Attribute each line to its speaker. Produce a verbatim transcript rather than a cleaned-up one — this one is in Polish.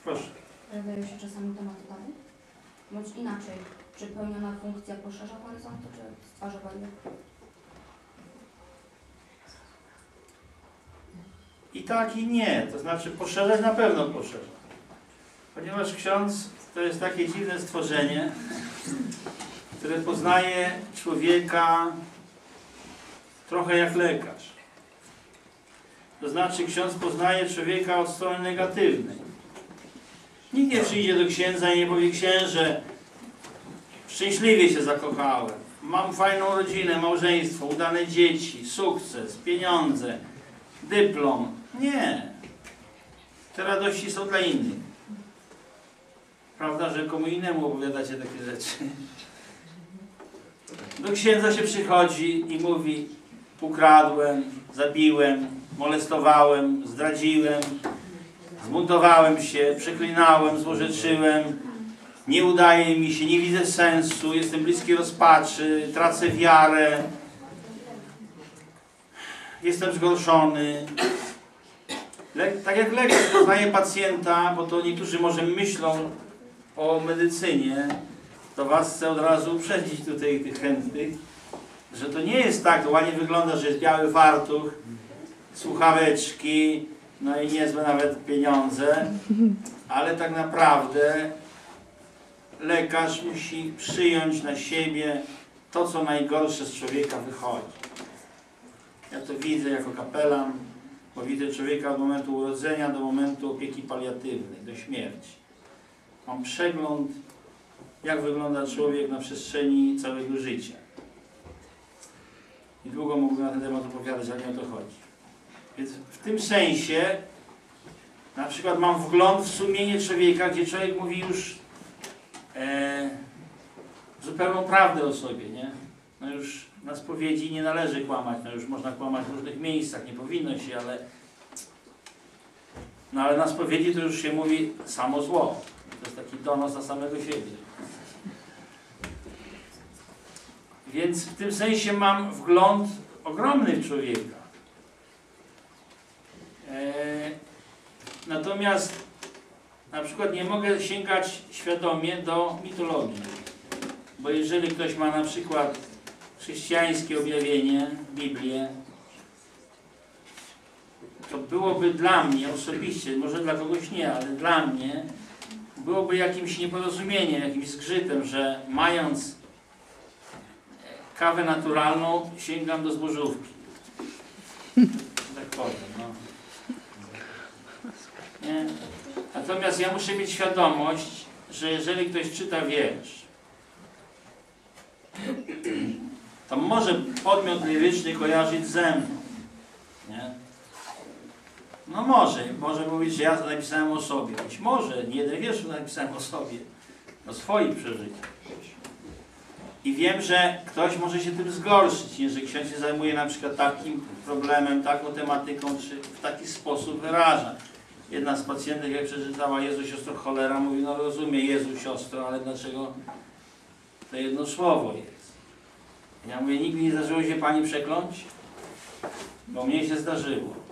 Speaker 1: Proszę.
Speaker 2: Pojawiają się czasami tematy tabu? Bądź inaczej, czy pełniona funkcja poszerza horyzonty, czy stwarza bariery?
Speaker 1: I tak, i nie. To znaczy poszerzać na pewno poszerza. Ponieważ ksiądz to jest takie dziwne stworzenie, które poznaje człowieka trochę jak lekarz. To znaczy ksiądz poznaje człowieka od strony negatywnej. Nikt nie przyjdzie do księdza i nie powie: księże, szczęśliwie się zakochałem, mam fajną rodzinę, małżeństwo, udane dzieci, sukces, pieniądze, dyplom. Nie. Te radości są dla innych. Prawda, że komu innemu opowiadacie takie rzeczy? Do księdza się przychodzi i mówi: ukradłem, zabiłem, molestowałem, zdradziłem, zbuntowałem się, przeklinałem, złorzeczyłem, nie udaje mi się, nie widzę sensu, jestem bliski rozpaczy, tracę wiarę, jestem zgorszony. Le tak jak lekarz poznaje pacjenta, bo to niektórzy może myślą o medycynie, to was chcę od razu uprzedzić tutaj tych chętnych, że to nie jest tak, to ładnie wygląda, że jest biały fartuch, słuchaweczki, no i niezłe nawet pieniądze, ale tak naprawdę lekarz musi przyjąć na siebie to, co najgorsze z człowieka wychodzi. Ja to widzę jako kapelan, bo widzę człowieka od momentu urodzenia do momentu opieki paliatywnej, do śmierci. Mam przegląd, jak wygląda człowiek na przestrzeni całego życia. I długo mógłbym na ten temat opowiadać, jak mi o to chodzi. Więc w tym sensie na przykład mam wgląd w sumienie człowieka, gdzie człowiek mówi już e, zupełną prawdę o sobie, nie? No już na spowiedzi nie należy kłamać, no już można kłamać w różnych miejscach, nie powinno się, ale no ale na spowiedzi to już się mówi samo zło. To jest taki donos na samego siebie. Więc w tym sensie mam wgląd ogromny w człowieka. Eee, natomiast na przykład nie mogę sięgać świadomie do mitologii. Bo jeżeli ktoś ma na przykład chrześcijańskie objawienie, Biblię, to byłoby dla mnie osobiście, może dla kogoś nie, ale dla mnie byłoby jakimś nieporozumieniem, jakimś zgrzytem, że mając kawę naturalną sięgam do zbożówki. Tak powiem, no. Nie? Natomiast ja muszę mieć świadomość, że jeżeli ktoś czyta wiersz, to może podmiot liryczny kojarzyć ze mną. Nie? No może, może mówić, że ja to napisałem o sobie. Być może, nie jeden wiersz napisałem o sobie, o swoich przeżyciach. I wiem, że ktoś może się tym zgorszyć, jeżeli ksiądz się zajmuje na przykład takim problemem, taką tematyką, czy w taki sposób wyraża. Jedna z pacjentek, jak przeczytała Jezu, siostro, cholera, mówi: no rozumie, Jezu, siostro, ale dlaczego to jedno słowo jest? Ja mówię: nigdy nie zdarzyło się pani przekląć? Bo mnie się zdarzyło.